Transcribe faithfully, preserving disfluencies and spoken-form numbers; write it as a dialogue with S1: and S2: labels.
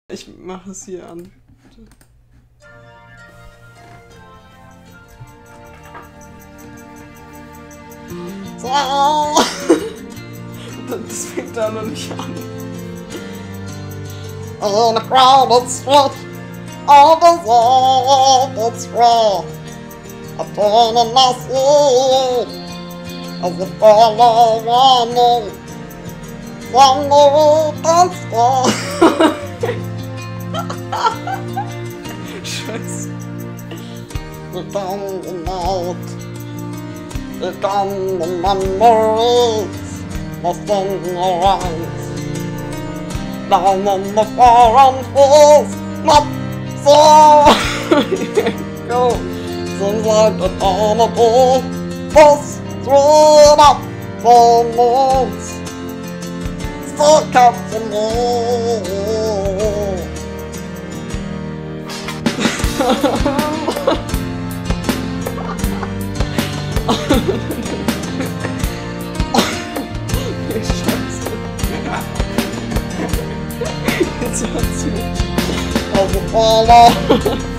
S1: Ich mache es hier an. So. Das fängt da noch nicht an. In a crowded street, all deserted street, a train in the sea, as if all running, from the weekend stay. Scheiße. We come the night, we come the memories, lost in your eyes. Down in the foreign fields, not so. Go. Seems like eternity, this sweet up for moons. Still come to me. Scheiße. Jetzt hört's mir. Also,